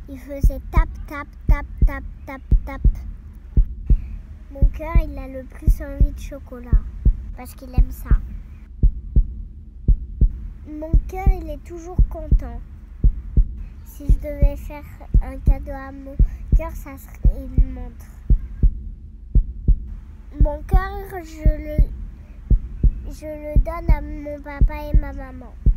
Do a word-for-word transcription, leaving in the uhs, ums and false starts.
il faisait tap, tap, tap, tap, tap, tap. Mon cœur, il a le plus envie de chocolat parce qu'il aime ça. Mon cœur, il est toujours content. Si je devais faire un cadeau à mon cœur, ça serait une montre. Mon cœur, je le, je le donne à mon papa et ma maman.